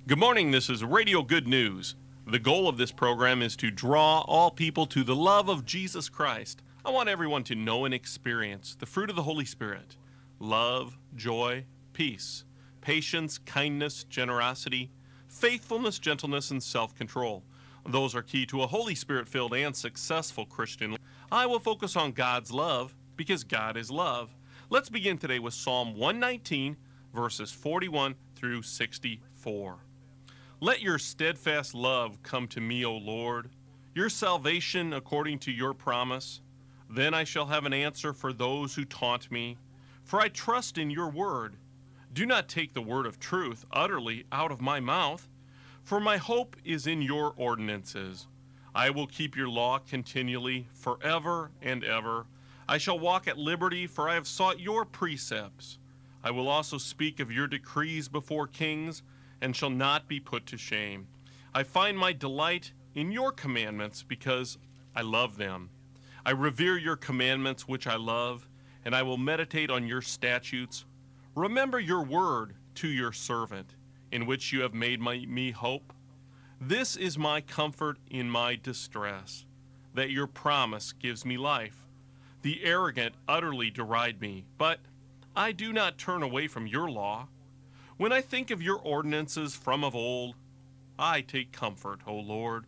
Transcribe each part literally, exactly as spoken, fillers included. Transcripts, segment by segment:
Good morning, this is Radio Good News. The goal of this program is to draw all people to the love of Jesus Christ. I want everyone to know and experience the fruit of the Holy Spirit: love, joy, peace, patience, kindness, generosity, faithfulness, gentleness, and self-control. Those are key to a Holy Spirit-filled and successful Christian life. I will focus on God's love because God is love. Let's begin today with Psalm one nineteen, verses forty-one through sixty-four. Let your steadfast love come to me, O Lord, your salvation according to your promise. Then I shall have an answer for those who taunt me, for I trust in your word. Do not take the word of truth utterly out of my mouth, for my hope is in your ordinances. I will keep your law continually, forever and ever. I shall walk at liberty, for I have sought your precepts. I will also speak of your decrees before kings, and shall not be put to shame. I find my delight in your commandments because I love them. I revere your commandments which I love, and I will meditate on your statutes. Remember your word to your servant, in which you have made my, me hope. This is my comfort in my distress, that your promise gives me life. The arrogant utterly deride me, but I do not turn away from your law. When I think of your ordinances from of old, I take comfort, O Lord.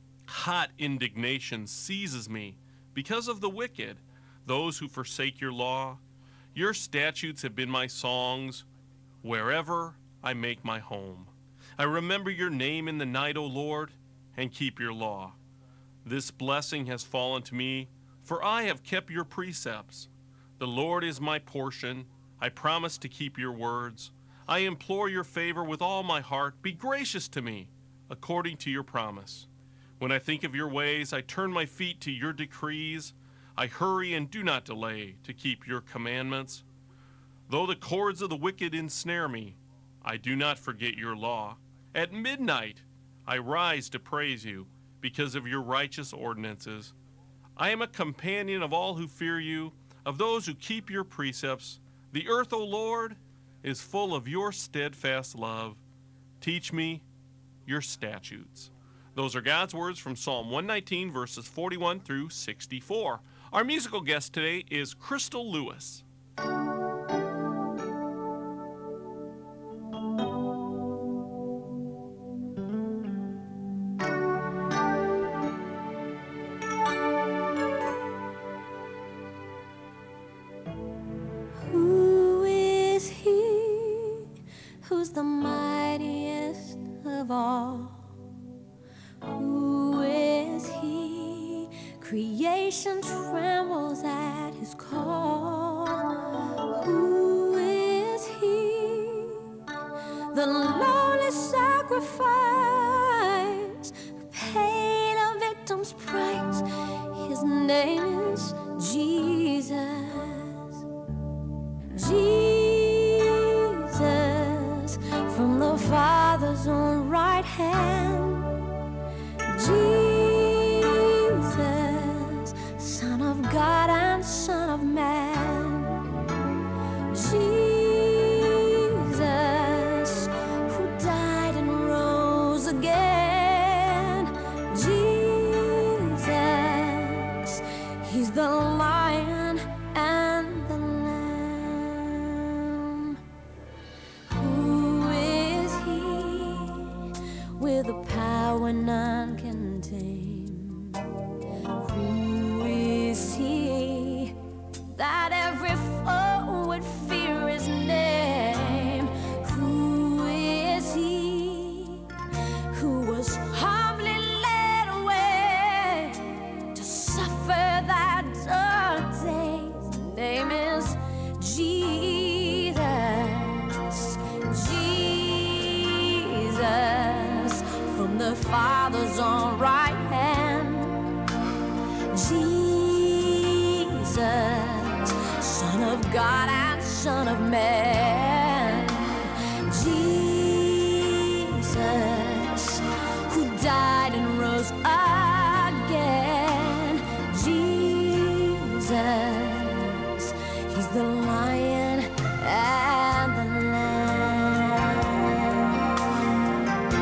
Hot indignation seizes me because of the wicked, those who forsake your law. Your statutes have been my songs wherever I make my home. I remember your name in the night, O Lord, and keep your law. This blessing has fallen to me, for I have kept your precepts. The Lord is my portion. I promise to keep your words. I implore your favor with all my heart. Be gracious to me, according to your promise. When I think of your ways, I turn my feet to your decrees. I hurry and do not delay to keep your commandments. Though the cords of the wicked ensnare me, I do not forget your law. At midnight, I rise to praise you because of your righteous ordinances. I am a companion of all who fear you, of those who keep your precepts. The earth, O Lord, is full of your steadfast love. Teach me your statutes. Those are God's words from Psalm one nineteen, verses forty-one through sixty-four. Our musical guest today is Crystal Lewis. The mightiest of all. Who is he? Creation trembles at his call. Who is he? The lowly sacrifice, paid a victim's price. His name is Jesus. Jesus. From the Father's own right hand, Jesus, Son of God and Son of Man, Jesus, who died and rose again, Jesus, he's the Lion and the Lamb. With a power none can tame. Who is he that every foe would fear his name? Who is he who was humbly led away to suffer that dark day? His name is Jesus. Jesus. From the Father's own right hand, Jesus, Son of God and Son of Man, Jesus, who died and rose again, Jesus, he's the Lion and the Lamb.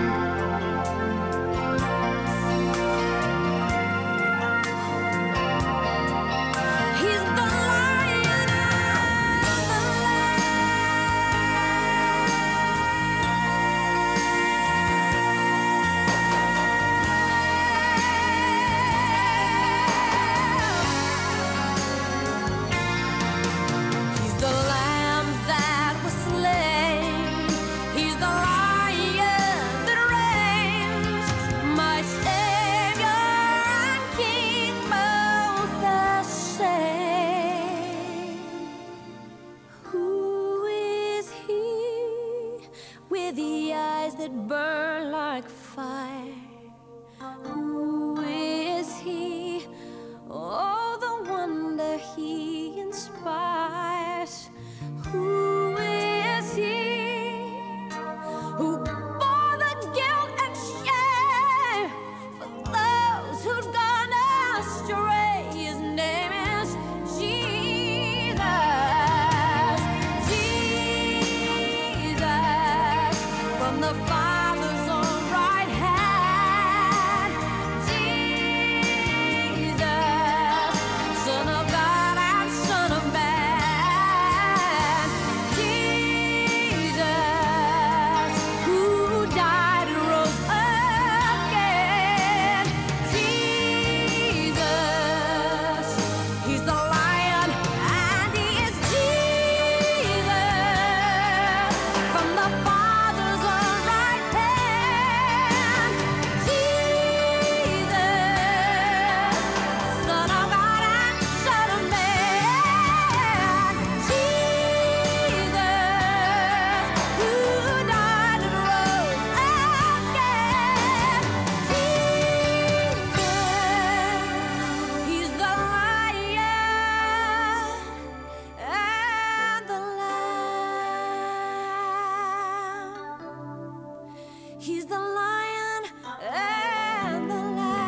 eyes that burn like fire. Who is he? Oh, the wonder he inspires. Who is he? Who bore the guilt and shame for those who'd gone astray. His name is Jesus. Jesus, from the Father's own right hand. Jesus, Son of God and Son of Man. Jesus, who died and rose again. Jesus, he's the Lion and he is Jesus, from the Father's own right hand. Jesus, Son of God and Son of Man. Jesus, who died and rose again. Jesus, he's the Lion and the Lamb. He's the Lion and the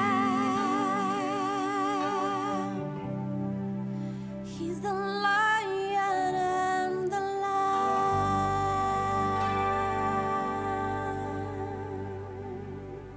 Lamb. He's the Lion and the Lamb.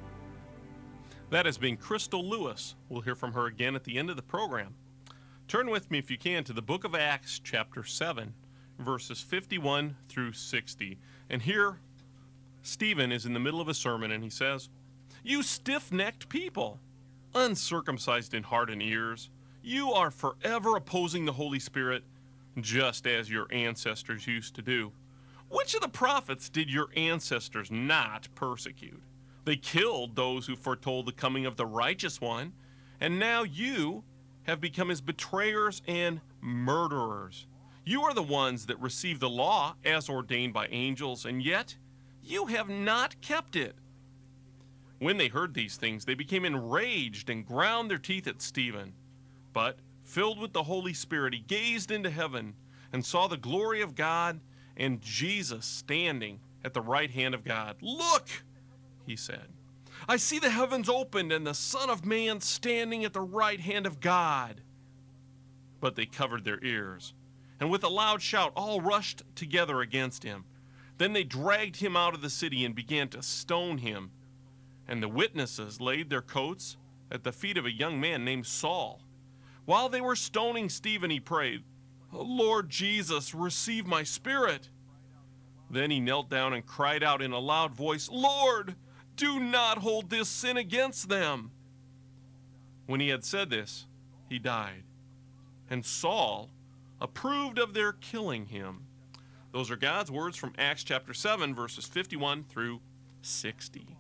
That has been Crystal Lewis. We'll hear from her again at the end of the program. Turn with me, if you can, to the book of Acts, chapter seven, verses fifty-one through sixty. And here, Stephen is in the middle of a sermon, and he says, "You stiff-necked people, uncircumcised in heart and ears, you are forever opposing the Holy Spirit, just as your ancestors used to do. Which of the prophets did your ancestors not persecute? They killed those who foretold the coming of the righteous one, and now you have become his betrayers and murderers. You are the ones that received the law as ordained by angels, and yet you have not kept it." When they heard these things, they became enraged and ground their teeth at Stephen. But, filled with the Holy Spirit, he gazed into heaven and saw the glory of God and Jesus standing at the right hand of God. "Look," he said, "I see the heavens opened and the Son of Man standing at the right hand of God." But they covered their ears, and with a loud shout all rushed together against him. Then they dragged him out of the city and began to stone him. And the witnesses laid their coats at the feet of a young man named Saul. While they were stoning Stephen, he prayed, "Lord Jesus, receive my spirit." Then he knelt down and cried out in a loud voice, "Lord, do not hold this sin against them." When he had said this, he died. And Saul approved of their killing him. Those are God's words from Acts chapter seven, verses fifty-one through sixty.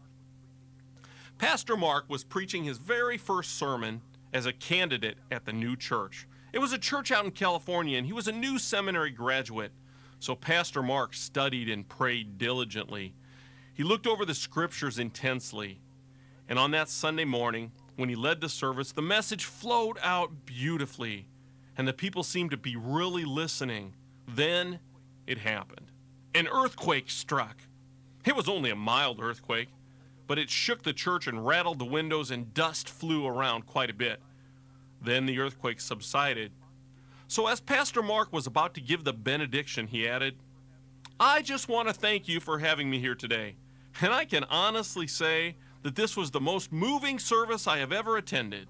Pastor Mark was preaching his very first sermon as a candidate at the new church. It was a church out in California, and he was a new seminary graduate. So Pastor Mark studied and prayed diligently. He looked over the scriptures intensely. And on that Sunday morning, when he led the service, the message flowed out beautifully, and the people seemed to be really listening. Then it happened. An earthquake struck. It was only a mild earthquake, but it shook the church and rattled the windows, and dust flew around quite a bit. Then the earthquake subsided. So as Pastor Mark was about to give the benediction, he added, "I just want to thank you for having me here today. And I can honestly say that this was the most moving service I have ever attended."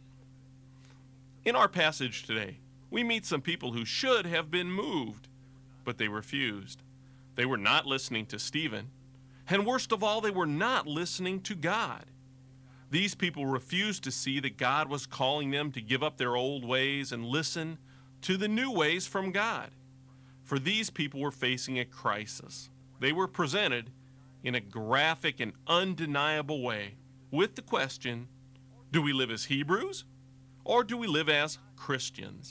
In our passage today, we meet some people who should have been moved, but they refused. They were not listening to Stephen, and worst of all, they were not listening to God. These people refused to see that God was calling them to give up their old ways and listen to the new ways from God. For these people were facing a crisis. They were presented in a graphic and undeniable way with the question, do we live as Hebrews or do we live as Christians?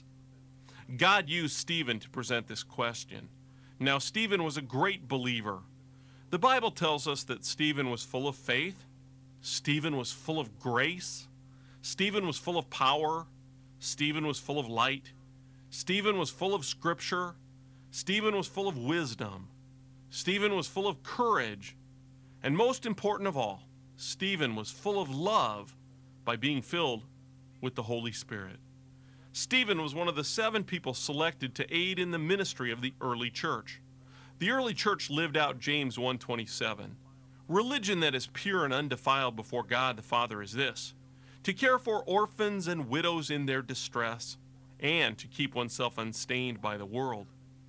God used Stephen to present this question. Now, Stephen was a great believer. The Bible tells us that Stephen was full of faith, Stephen was full of grace, Stephen was full of power, Stephen was full of light, Stephen was full of scripture, Stephen was full of wisdom, Stephen was full of courage, and most important of all, Stephen was full of love by being filled with the Holy Spirit. Stephen was one of the seven people selected to aid in the ministry of the early church. The early church lived out James one twenty-seven. Religion that is pure and undefiled before God the Father is this: to care for orphans and widows in their distress, and to keep oneself unstained by the world.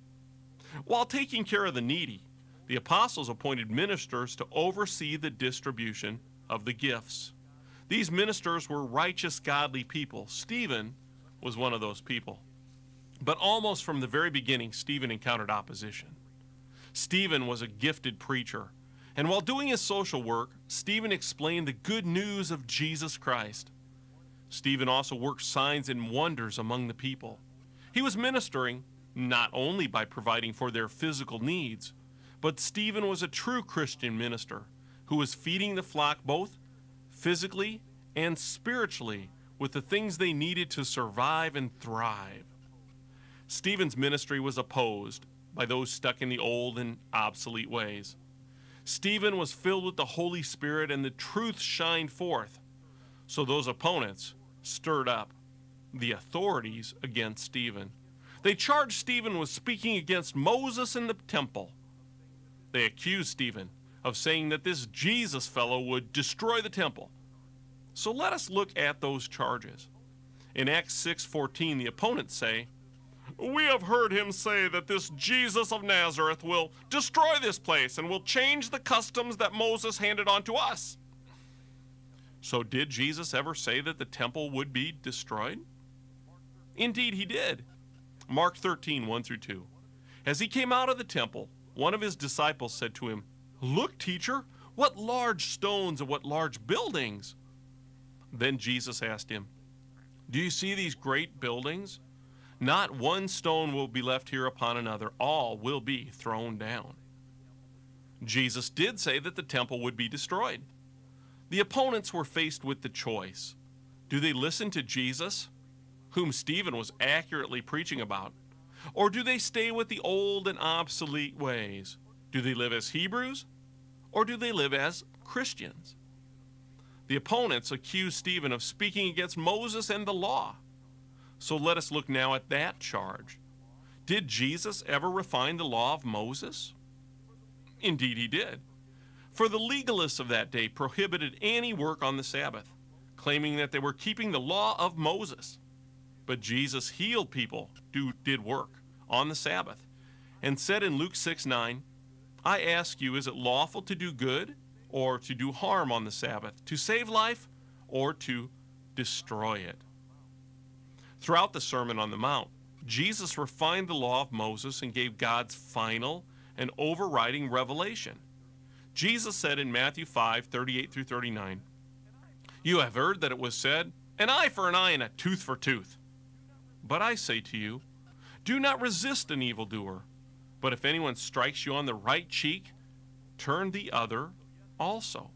While taking care of the needy, the apostles appointed ministers to oversee the distribution of the gifts. These ministers were righteous, godly people. Stephen was one of those people. But almost from the very beginning, Stephen encountered opposition. Stephen was a gifted preacher, and while doing his social work, Stephen explained the good news of Jesus Christ. Stephen also worked signs and wonders among the people. He was ministering not only by providing for their physical needs, but Stephen was a true Christian minister who was feeding the flock both physically and spiritually with the things they needed to survive and thrive. Stephen's ministry was opposed by those stuck in the old and obsolete ways. Stephen was filled with the Holy Spirit, and the truth shined forth. So those opponents stirred up the authorities against Stephen. They charged Stephen with speaking against Moses and the temple. They accused Stephen of saying that this Jesus fellow would destroy the temple. So let us look at those charges. In Acts six fourteen, the opponents say, "We have heard him say that this Jesus of Nazareth will destroy this place and will change the customs that Moses handed on to us." So did Jesus ever say that the temple would be destroyed? Indeed, he did. Mark thirteen, one through two. As he came out of the temple, one of his disciples said to him, "Look, teacher, what large stones and what large buildings." Then Jesus asked him, "Do you see these great buildings? Not one stone will be left here upon another. All will be thrown down." Jesus did say that the temple would be destroyed. The opponents were faced with the choice. Do they listen to Jesus, whom Stephen was accurately preaching about, or do they stay with the old and obsolete ways? Do they live as Hebrews, or do they live as Christians? The opponents accused Stephen of speaking against Moses and the law. So let us look now at that charge. Did Jesus ever refine the law of Moses? Indeed, he did. For the legalists of that day prohibited any work on the Sabbath, claiming that they were keeping the law of Moses. But Jesus healed people who did work on the Sabbath and said in Luke six nine, "I ask you, is it lawful to do good or to do harm on the Sabbath, to save life or to destroy it?" Throughout the Sermon on the Mount, Jesus refined the law of Moses and gave God's final and overriding revelation. Jesus said in Matthew five thirty-eight through thirty-nine, "You have heard that it was said, an eye for an eye and a tooth for tooth. But I say to you, do not resist an evildoer. But if anyone strikes you on the right cheek, turn the other also."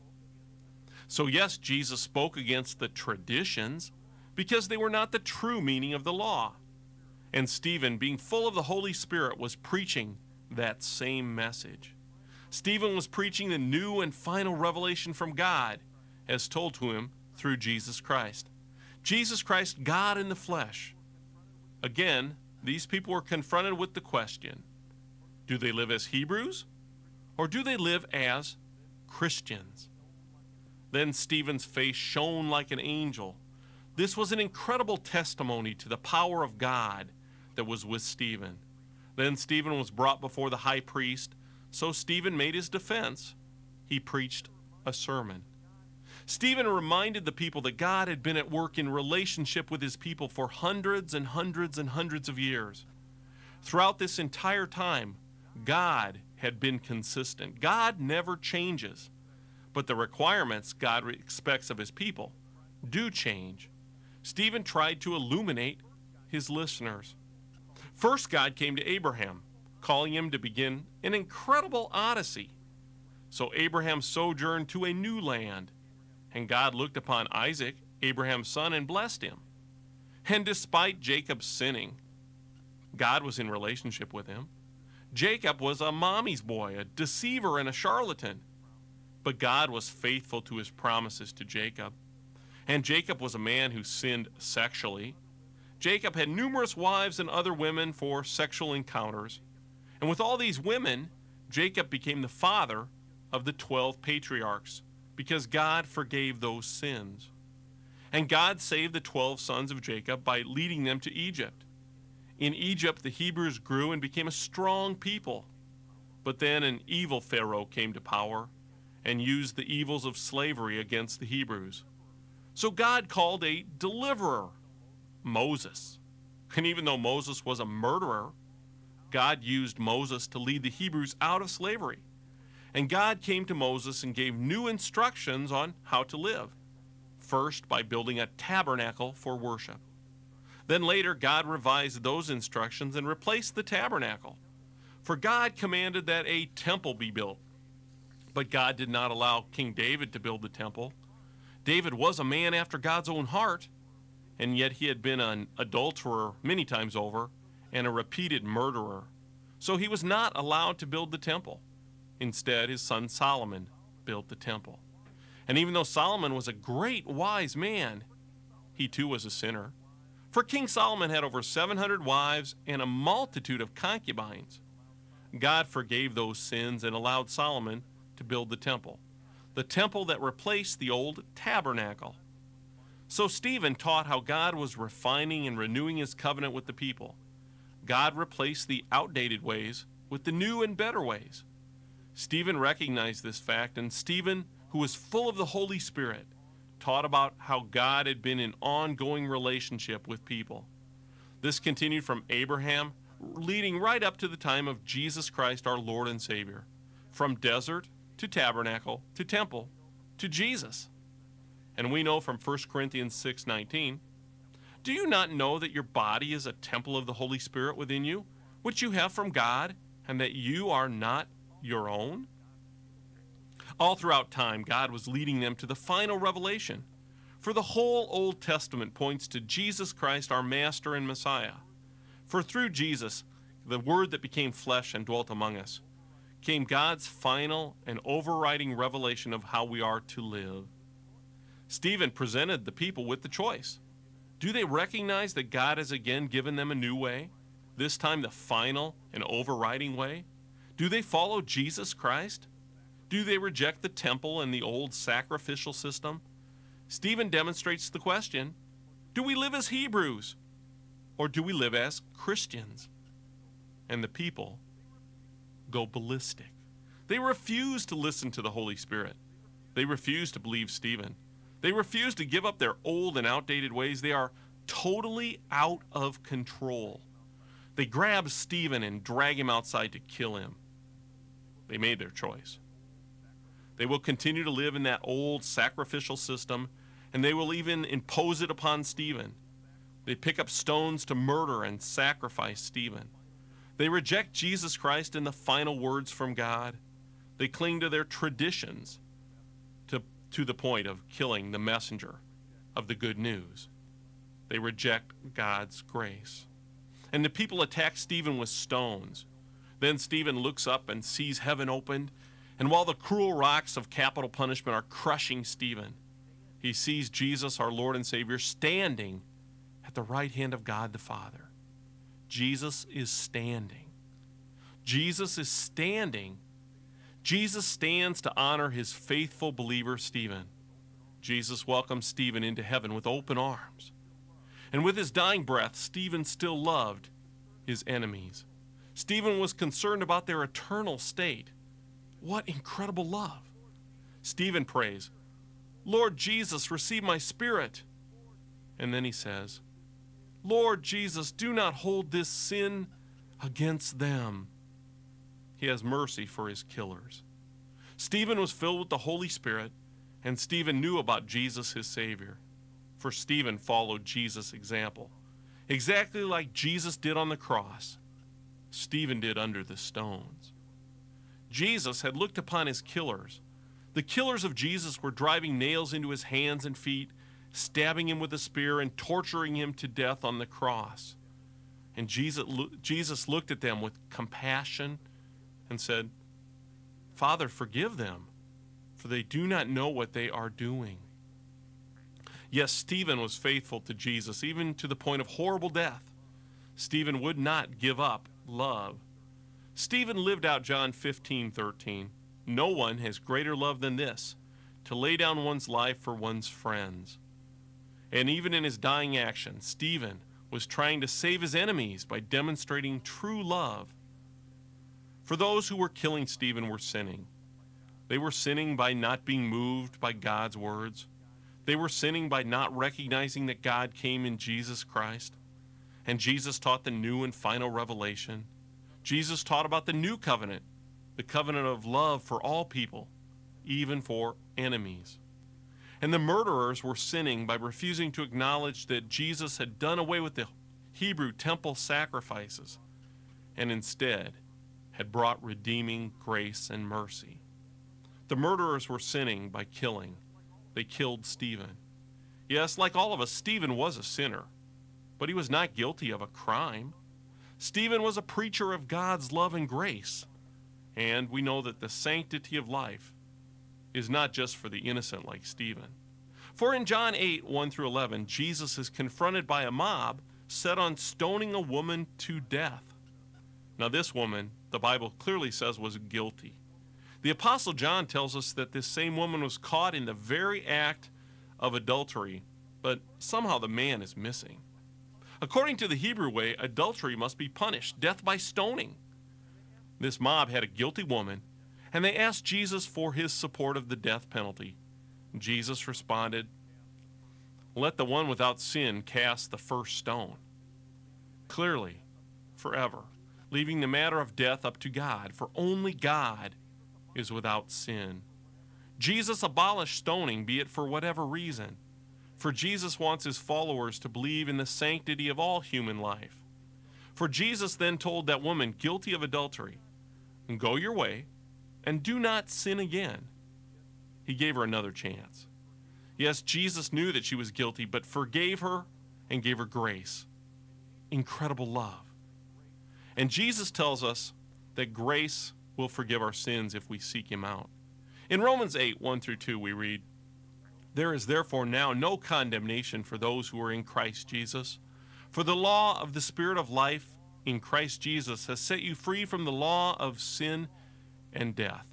So yes, Jesus spoke against the traditions because they were not the true meaning of the law. And Stephen, being full of the Holy Spirit, was preaching that same message. Stephen was preaching the new and final revelation from God, as told to him through Jesus Christ. Jesus Christ, God in the flesh. Again, these people were confronted with the question, do they live as Hebrews, or do they live as Christians? Then Stephen's face shone like an angel. This was an incredible testimony to the power of God that was with Stephen. Then Stephen was brought before the high priest, so Stephen made his defense. He preached a sermon. Stephen reminded the people that God had been at work in relationship with his people for hundreds and hundreds and hundreds of years. Throughout this entire time, God had been consistent. God never changes, but the requirements God expects of his people do change. Stephen tried to illuminate his listeners. First, God came to Abraham, calling him to begin an incredible odyssey. So Abraham sojourned to a new land, and God looked upon Isaac, Abraham's son, and blessed him. And despite Jacob's sinning, God was in relationship with him. Jacob was a mommy's boy, a deceiver and a charlatan. But God was faithful to his promises to Jacob. And Jacob was a man who sinned sexually. Jacob had numerous wives and other women for sexual encounters. And with all these women, Jacob became the father of the twelve patriarchs, because God forgave those sins. And God saved the twelve sons of Jacob by leading them to Egypt. In Egypt, the Hebrews grew and became a strong people. But then an evil Pharaoh came to power and used the evils of slavery against the Hebrews. So God called a deliverer, Moses. And even though Moses was a murderer, God used Moses to lead the Hebrews out of slavery. And God came to Moses and gave new instructions on how to live. First, by building a tabernacle for worship. Then later, God revised those instructions and replaced the tabernacle. For God commanded that a temple be built. But God did not allow King David to build the temple. David was a man after God's own heart, and yet he had been an adulterer many times over and a repeated murderer. So he was not allowed to build the temple. Instead, his son Solomon built the temple. And even though Solomon was a great wise man, he too was a sinner. For King Solomon had over seven hundred wives and a multitude of concubines. God forgave those sins and allowed Solomon to build the temple, the temple that replaced the old tabernacle. So Stephen taught how God was refining and renewing his covenant with the people. God replaced the outdated ways with the new and better ways. Stephen recognized this fact, and Stephen, who was full of the Holy Spirit, taught about how God had been in ongoing relationship with people. This continued from Abraham, leading right up to the time of Jesus Christ, our Lord and Savior, from desert to tabernacle to temple to Jesus. And we know from First Corinthians six nineteen, do you not know that your body is a temple of the Holy Spirit within you, which you have from God, and that you are not your own? All throughout time, God was leading them to the final revelation. For the whole Old Testament points to Jesus Christ, our Master and Messiah. For through Jesus, the Word that became flesh and dwelt among us, came God's final and overriding revelation of how we are to live. Stephen presented the people with the choice. Do they recognize that God has again given them a new way, this time the final and overriding way? Do they follow Jesus Christ? Do they reject the temple and the old sacrificial system? Stephen demonstrates the question, do we live as Hebrews, or do we live as Christians? And the people go ballistic. They refuse to listen to the Holy Spirit. They refuse to believe Stephen. They refuse to give up their old and outdated ways. They are totally out of control. They grab Stephen and drag him outside to kill him. They made their choice. They will continue to live in that old sacrificial system, and they will even impose it upon Stephen. They pick up stones to murder and sacrifice Stephen. They reject Jesus Christ and the final words from God. They cling to their traditions to, to the point of killing the messenger of the good news. They reject God's grace. And the people attack Stephen with stones. Then Stephen looks up and sees heaven opened, and while the cruel rocks of capital punishment are crushing Stephen, he sees Jesus, our Lord and Savior, standing at the right hand of God the Father. Jesus is standing. Jesus is standing. Jesus stands to honor his faithful believer, Stephen. Jesus welcomes Stephen into heaven with open arms. And with his dying breath, Stephen still loved his enemies. Stephen was concerned about their eternal state. What incredible love. Stephen prays, Lord Jesus, receive my spirit. And then he says, Lord Jesus, do not hold this sin against them. He has mercy for his killers. Stephen was filled with the Holy Spirit, and Stephen knew about Jesus, his Savior. For Stephen followed Jesus' example. Exactly like Jesus did on the cross, Stephen did under the stones. Jesus had looked upon his killers. The killers of Jesus were driving nails into his hands and feet, stabbing him with a spear, and torturing him to death on the cross. And Jesus, Jesus looked at them with compassion and said, "Father, forgive them, for they do not know what they are doing." Yes, Stephen was faithful to Jesus, even to the point of horrible death. Stephen would not give up love. Stephen lived out John fifteen thirteen. No one has greater love than this, to lay down one's life for one's friends. And even in his dying action, Stephen was trying to save his enemies by demonstrating true love. For those who were killing Stephen were sinning. They were sinning by not being moved by God's words. They were sinning by not recognizing that God came in Jesus Christ. And Jesus taught the new and final revelation. Jesus taught about the new covenant, the covenant of love for all people, even for enemies. And the murderers were sinning by refusing to acknowledge that Jesus had done away with the Hebrew temple sacrifices and instead had brought redeeming grace and mercy. The murderers were sinning by killing. They killed Stephen. Yes, like all of us, Stephen was a sinner, but he was not guilty of a crime. Stephen was a preacher of God's love and grace, and we know that the sanctity of life is not just for the innocent like Stephen. For in John eight, one through eleven, Jesus is confronted by a mob set on stoning a woman to death. Now this woman, the Bible clearly says, was guilty. The Apostle John tells us that this same woman was caught in the very act of adultery, but somehow the man is missing. According to the Hebrew way, adultery must be punished, death by stoning. This mob had a guilty woman, and they asked Jesus for his support of the death penalty. Jesus responded, "Let the one without sin cast the first stone." Clearly, forever, leaving the matter of death up to God, for only God is without sin. Jesus abolished stoning, be it for whatever reason, for Jesus wants his followers to believe in the sanctity of all human life. For Jesus then told that woman guilty of adultery, "Go your way and do not sin again." He gave her another chance. Yes, Jesus knew that she was guilty, but forgave her and gave her grace. Incredible love. And Jesus tells us that grace will forgive our sins if we seek him out. In Romans eight, one through two, we read, "There is therefore now no condemnation for those who are in Christ Jesus. For the law of the Spirit of life in Christ Jesus has set you free from the law of sin and death."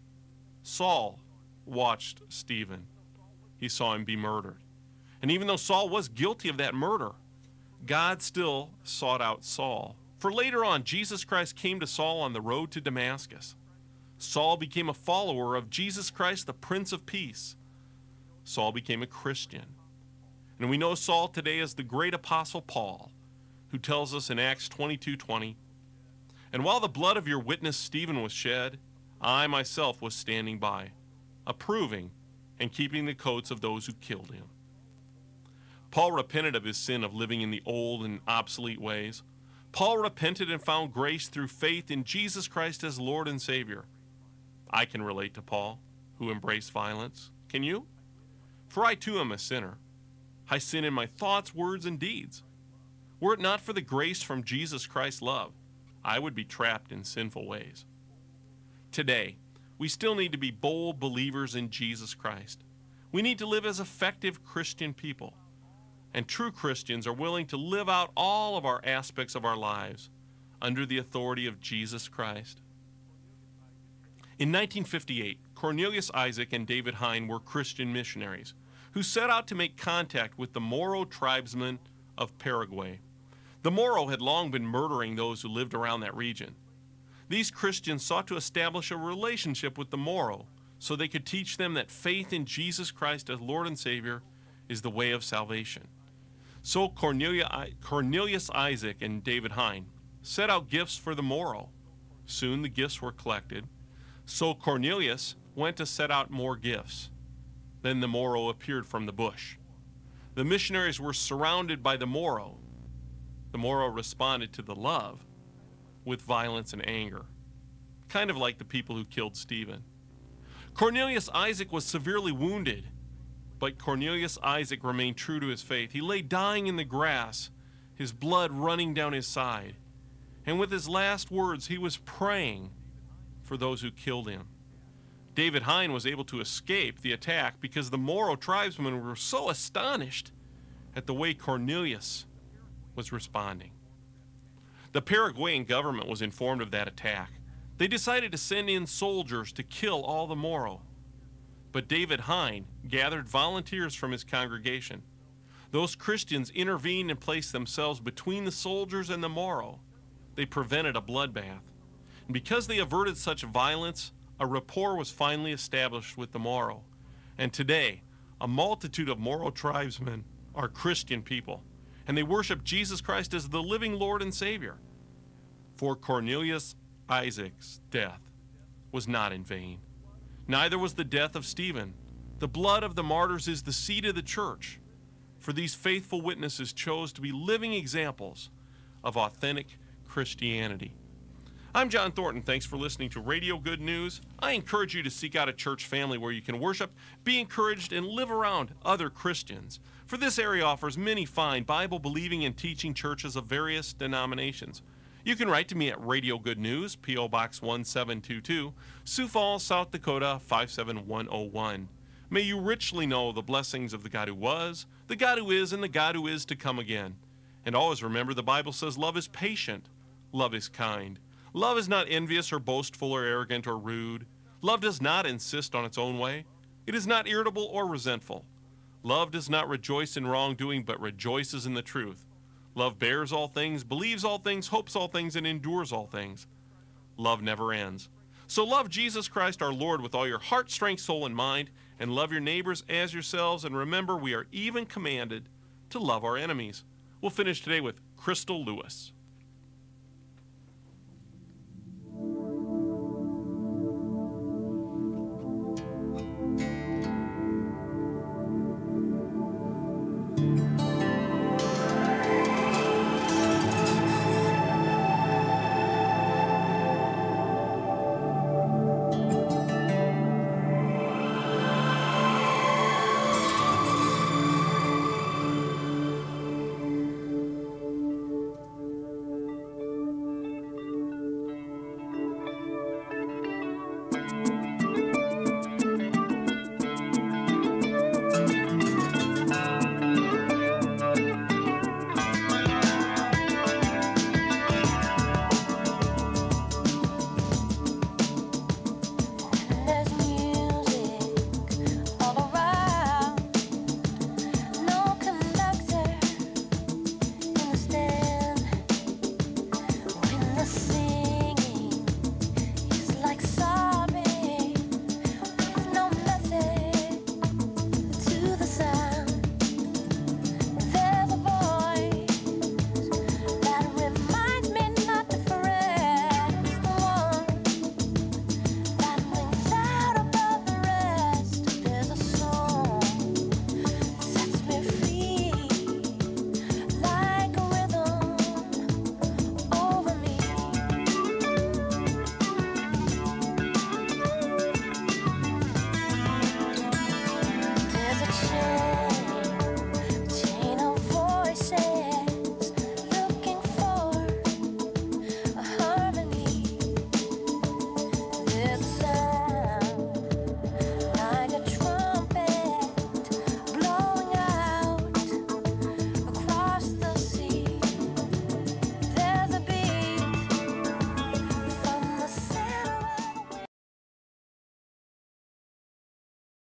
Saul watched Stephen. He saw him be murdered. And even though Saul was guilty of that murder, God still sought out Saul. For later on, Jesus Christ came to Saul on the road to Damascus. Saul became a follower of Jesus Christ, the Prince of Peace. Saul became a Christian. And we know Saul today as the great apostle Paul, who tells us in Acts twenty-two twenty, "And while the blood of your witness Stephen was shed, I myself was standing by, approving and keeping the coats of those who killed him." Paul repented of his sin of living in the old and obsolete ways. Paul repented and found grace through faith in Jesus Christ as Lord and Savior. I can relate to Paul, who embraced violence. Can you? For I too am a sinner. I sin in my thoughts, words, and deeds. Were it not for the grace from Jesus Christ's love, I would be trapped in sinful ways. Today, we still need to be bold believers in Jesus Christ. We need to live as effective Christian people. And true Christians are willing to live out all of our aspects of our lives under the authority of Jesus Christ. In nineteen fifty-eight, Cornelius Isaac and David Hine were Christian missionaries who set out to make contact with the Moro tribesmen of Paraguay. The Moro had long been murdering those who lived around that region. These Christians sought to establish a relationship with the Moro so they could teach them that faith in Jesus Christ as Lord and Savior is the way of salvation. So Cornelius Isaac and David Hine set out gifts for the Moro. Soon the gifts were collected. So Cornelius went to set out more gifts. Then the Moro appeared from the bush. The missionaries were surrounded by the Moro. The Moro responded to the love with violence and anger. kind of like the people who killed Stephen. Cornelius Isaac was severely wounded, but Cornelius Isaac remained true to his faith. He lay dying in the grass, his blood running down his side. And with his last words, he was praying for those who killed him. David Hine was able to escape the attack because the Moro tribesmen were so astonished at the way Cornelius was responding. The Paraguayan government was informed of that attack. They decided to send in soldiers to kill all the Moro. But David Hine gathered volunteers from his congregation. Those Christians intervened and placed themselves between the soldiers and the Moro. They prevented a bloodbath. And because they averted such violence, a rapport was finally established with the Moro. And today, a multitude of Moro tribesmen are Christian people, and they worship Jesus Christ as the living Lord and Savior. For Cornelius Isaac's death was not in vain. Neither was the death of Stephen. The blood of the martyrs is the seed of the church, for these faithful witnesses chose to be living examples of authentic Christianity. I'm John Thornton. Thanks for listening to Radio Good News. I encourage you to seek out a church family where you can worship, be encouraged, and live around other Christians. For this area offers many fine Bible-believing and teaching churches of various denominations. You can write to me at Radio Good News, P O Box one seven two two, Sioux Falls, South Dakota five seven one oh one. May you richly know the blessings of the God who was, the God who is, and the God who is to come again. And always remember, the Bible says love is patient, love is kind. Love is not envious or boastful or arrogant or rude. Love does not insist on its own way. It is not irritable or resentful. Love does not rejoice in wrongdoing, but rejoices in the truth. Love bears all things, believes all things, hopes all things, and endures all things. Love never ends. So love Jesus Christ our Lord with all your heart, strength, soul, and mind, and love your neighbors as yourselves. And remember, we are even commanded to love our enemies. We'll finish today with Crystal Lewis.